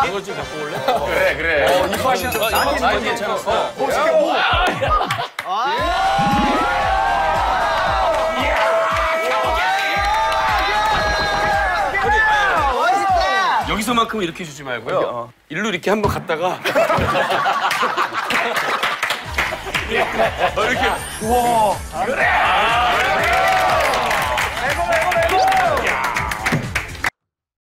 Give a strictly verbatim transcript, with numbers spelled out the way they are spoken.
이걸 좀 갖고 올래? 그래, 그래. 어, 이 팟이 나한테 괜찮았어. 어, 진짜 뭐. 여기서만큼은 이렇게 주지 말고요. 어. 일로 이렇게 한번 갔다가 이렇게. 우와. 그래.